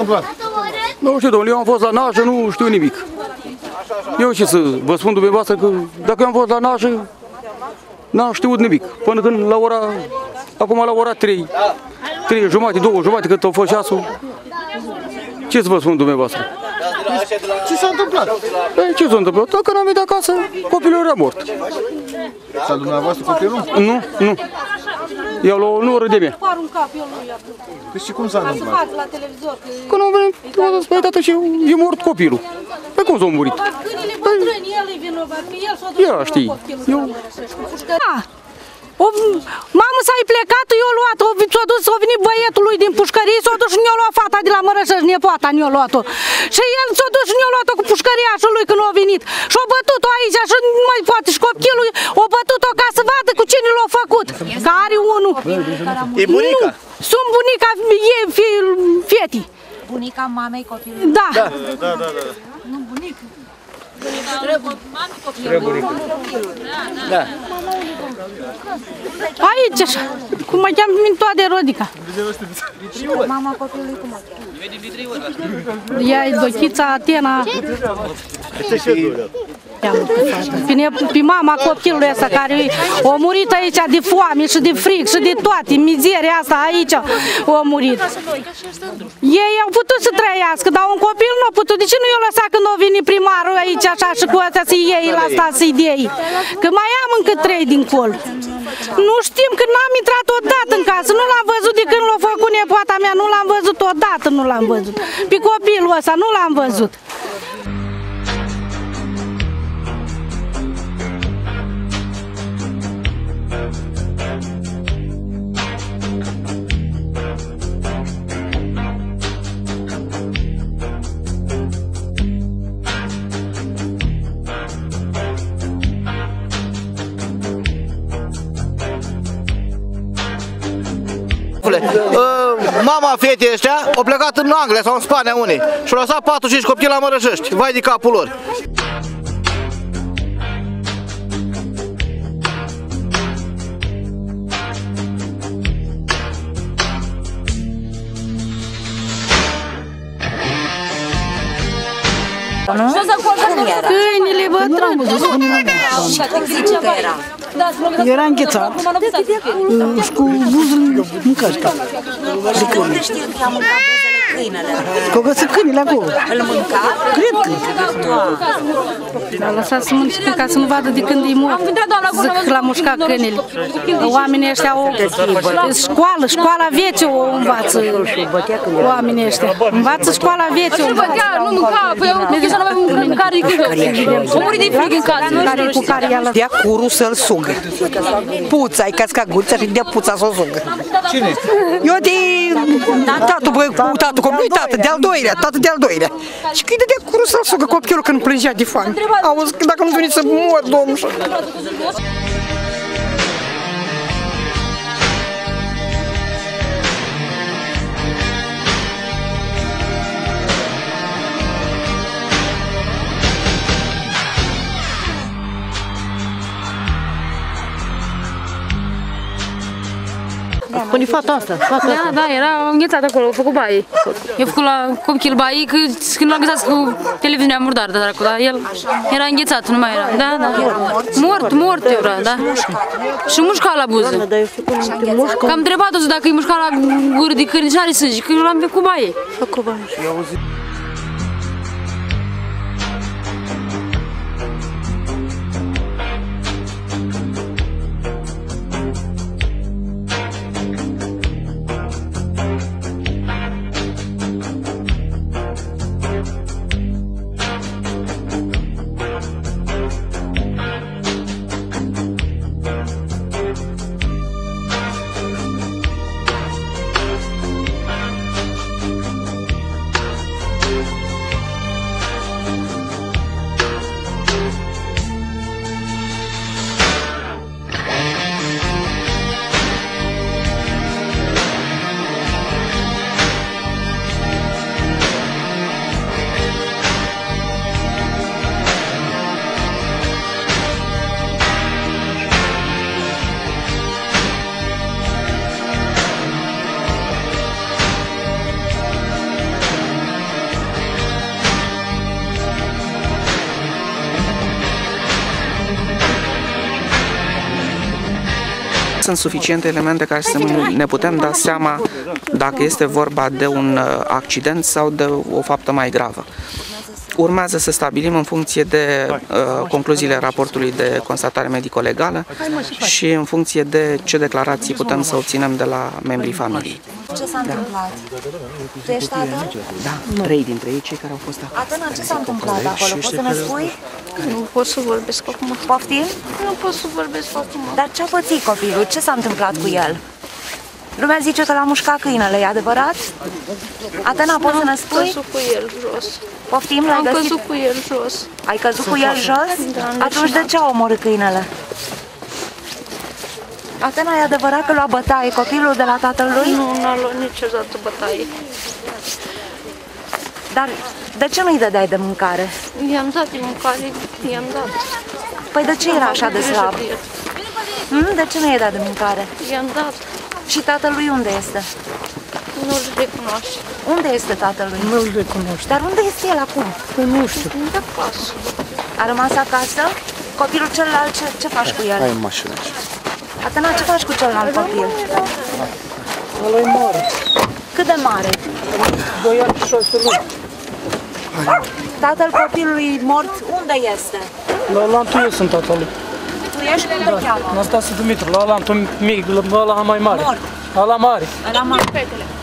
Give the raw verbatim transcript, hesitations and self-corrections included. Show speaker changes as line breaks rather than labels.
întâmplat?
Nu știu, domnule, eu am fost la nașă, nu știu nimic. Eu ce să vă spun dumneavoastră că dacă eu am fost la nașă, n-am știut nimic. Până când la ora, acum la ora trei, trei jumate, două jumate, cât a fost ceasul, ce să vă spun dumneavoastră?
Ce s-a întâmplat?
Păi, ce s-a întâmplat? Dacă n-am venit acasă, copilul era mort.
Sau dumneavoastră copilul?
Nu, nu. Eu la o oră de mie.
Deci și cum s-a întâmplat?
Când am venit, am zis, păi, tată, și e mort copilul. Păi cum s-a murit? Ea știi. Eu...
O, mamă s-a plecat, eu luat, s-a dus, s-a venit băietul lui din pușcărie, s-a dus și ne-a luat fata de la Mărășăș, nepoata ne-a luat-o. Și el s-a dus și ne-a luat-o cu pușcăriașul lui când a venit. Și-a bătut-o aici și nu mai poate. Și copilul a bătut-o ca să vadă cu cine l-a făcut. Că are unul.
E bunica?
Nu, sunt bunica e fiul fetii.
Bunica mamei copilului?
Da.
Da, da, da, da.
Nu, bunică.
Da.
Aici așa, cum mă cheamă Mintoade Rodica.
Mama copilului cum o cheamă?
Ea e Dochița Atena. Pe mama copilului ăsta care a murit aici de foame și de frig și de toate, mizeria asta aici a murit. Ei au putut să trăiască, dar un copil nu a putut. De ce nu i-a lăsat când a venit primarul aici așa și cu ăsta să iei la asta să-i dei? Că mai am încă trei dincolo. Nu știm că n-am intrat odată în casă, nu l-am văzut de când l-a făcut nepoata mea, nu l-am văzut odată, nu l-am văzut. Pe copilul ăsta nu l-am văzut.
Mama fetei ăștia au plecat în Anglia sau în Spania unii și au lăsat patru cinci copii la Mărășești. Vai de capul lor!
Câinile bătrâni.
Era înghețat și cu buzele mâncați.
Unde știi că i-a mâncat buzele câinele?
Că au găsit câinile acolo.
Îl mânca?
Cred că.
L-a lăsat să mănânce ca să nu vadă de când e mort. Zic că l-a mușcat câinele. Oamenii ăștia o școală, școala vieții o învață. Oamenii ăștia. Învață școala vieții o învață.
Nu mânca, păi eu nu să nu avem mâncare de câină. O muri de frig în casă.
Cu care i-a lăsat.
Dea curul să-l sugă. Puța, ai cascaguța și dea puța să o sugă.
Cine?
Eu de tatu, băi, cu tatu, cum nu-i tată, de-al doilea, tată de-al doilea. Și că-i dădea curul să-l sugă copilul când plângea de foame. Auzi, că dacă nu veni să mor, domnul.
Pune fata asta, fata asta.
Da, da, era înghețat acolo, a făcut baie. Eu făcut la copil baie, că când l-a înghețat cu televiziunea murdară, dar el era înghețat, nu mai era. Da, da. Mort, mort era, da. Și mușca la buză. Că am întrebat-o dacă e mușca la gură de câine și are sânge, că l-am făcut baie.
Făcut baie. Sunt suficiente elemente care să ne putem da seama dacă este vorba de un accident sau de o faptă mai gravă. Urmează să stabilim în funcție de uh, concluziile raportului de constatare medico-legală și în funcție de ce declarații putem să obținem de la membrii familiei.
Ce s-a întâmplat? Tu ești tată?
Da, trei dintre ei, cei care au fost acolo.
Atena, ce s-a întâmplat acolo? Poți să ne spui?
Nu pot să vorbesc acum.
Poftim?
Nu pot să vorbesc acum.
Dar ce-a pățit copilul? Ce s-a întâmplat cu el? Lumea zice că l-a mușcat câinele, e adevărat? Atena, poți să ne spui?
Am căzut cu el jos.
Poftim, l-ai
Am
găsit?
căzut cu el jos.
Ai căzut cu el jos?
Da,
Atunci de ce a omorât câinele? Atena, e adevărat că lua bătaie copilul de la tatălui?
Nu, n-a luat niciodată bătaie.
Dar de ce nu-i dădeai de mâncare?
I-am dat de mâncare, i-am dat.
Păi de ce era așa de slab? Hmm? De ce nu i-ai dat de mâncare?
I-am dat.
Și tatălui unde este?
Nu-l recunoaște.
Unde este tatălui?
Nu-l recunoști.
Dar unde este el acum?
Nu știu.
De acasă.
A rămas acasă? Copilul celălalt, ce, ce faci cu el?
Hai în mașină aici.
Atena, ce faci cu celălalt copil?
Ăla-i mare.
Cât de mare?
Doi ani și șase luni.
Tatăl copilului mort, unde este?
La lantul eu sunt tatălui.
Tu ești cum te cheamă?
Năstase Dumitru, la lantul mic, la ăla mai mare.
Mort.
Ăla mare.
Ăla mare.